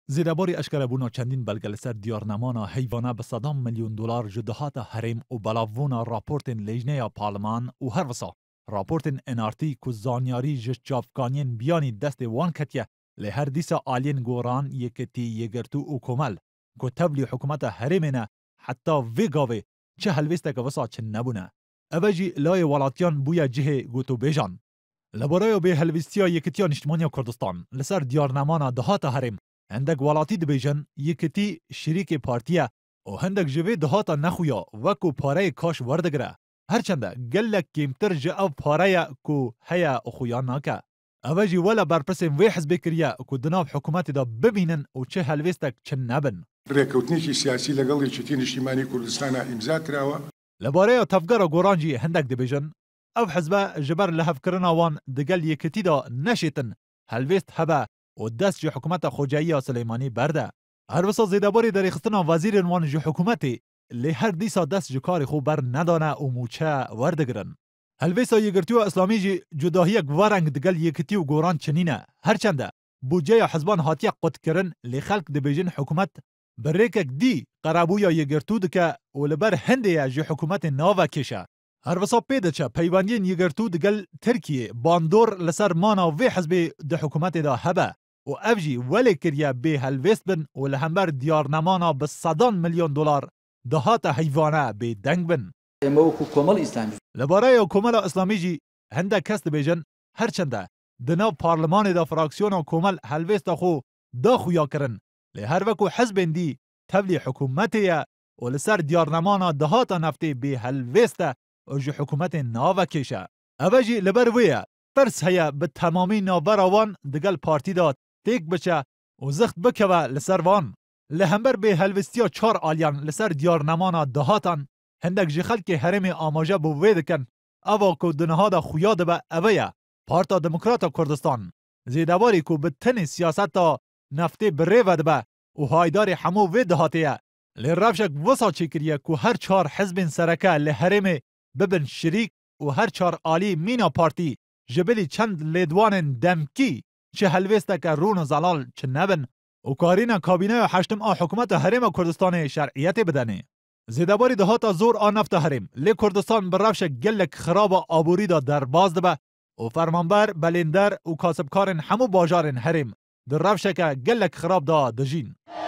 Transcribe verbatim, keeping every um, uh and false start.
زیرباری اشکال بونا چندین بلگل سر دیارنمانا حیوانه به صدام میلیون دلار جدهات حریم و بلاوونا راپورت لجنه پارلمان و هر وسا راپورت انارتی که زانیاری جش جافکانین بیانی دست وان کتیه لی هر دیسا آلین گوران یکتی یگرتو و کمل که تبلی حکومت حریمینه حتی ویگاوی چه هلویسته که وسا چه نبونه. اوجی لای ولاتیان بویا جه گوتو بیجان. لبرای به هلویستیا یکتیا نشتمانیا کردستان لسر دیارنمانا دهات حریم هندک ولاتی دبیجن یکتی شریک پارتیه و هندک جوی دهاتا نخویا وکو پاره کاش وردگره. هرچنده گلک کمتر جا پاره کو هیا اخویا ناکه. اوجی ولا برپرسیم وی حزب کریه کو دناب حکومت دا ببینن و چه هلویستک چه نبن. ڕێکەوتنێکی سیاسی لەگەڵ یەکێتی نیشتیمانی کوردستانە ئیمزا کراوە. لەبارەیە تەفگەرە گۆڕانجی هەندێک دەبێژن ئەو حزبە ji ber lehevkirina wan digel yekitî da neşêtin helvêst hebe û dest ji hikûmeta Xwecayîya Silêmanî berde. Her wisa zêdebarê derêxistina wezîrên wan ji hikûmetê lê her dîsa dest ji karê xwe ber nedane û mûçe werdigirin. Helvêsa yêgirtiya Islamî jî cudahiyek wereng digel yekitî û goran çinîne. Herçende bûceya hizban hatiye qutkirin lê xelk dibêjin hikûmet برێکێک دی قەرابوویە یەگرتوو دکە و لەبەر هەندێیە ji حکوومەتên nava kêşe. Her wisa pê diçe peywendiyên yêgirtû digel Tirkiyê bandor li ser mana vê hizbê di hikûmetê da hebe û ev jî welê kiriye bê helvêst bin û li hember diyarnemana bi sedan milyon dolar dihata heyvane bê deng bin. Ema wekû Komala İslamî. Li baraya Komala İslamî jî hindek kes dibêjin herçende di nav parlemanê da fraksiyona Komal helvêsta xwe daxuya kirin. لێ هەر وەکو حزبên dî tevlî hikûmetê ye û li ser diyarnemana dihata neftê bê helvêst e û ji hikûmetên navekêş e. Ev jî li ber wê ye tirs heye bi temamî navbera wan digel partî da têk biçe û zixt bikeve li ser wan. Li hember bê helvîstiya çar alyan li ser diyarnemana dihatan hindek ji xelkê herêmê amaje bi wê dikin eva ku di niha da xuya dibe ev ye Parta Demokrata Kurdistan zêdebarî ku bi tenê siyaseta نفتê bi rê ve dibe û haydarê hemû vê dihatê ye. Lê rewşek wisa çêkiriye ku her çar hizbên sereke li herêmê bibin şerîk û her çar alî mîna partî ji bilî çend lêdwanên demkî çi helvêsteke rûn û zelal çi nebin û karîna kabîneya heştim a hikûmeta Herêma Kurdistanê şer'iyetê bidenê. Zêdebarî dihata zor a nefta herêm lê Kurdistan bi rewşek gelek xiraba aborî da derbas dibe û fermanber, belênder û kasibkarên hemû bajarên herêm di rewşeke gelek xirab da dijîn.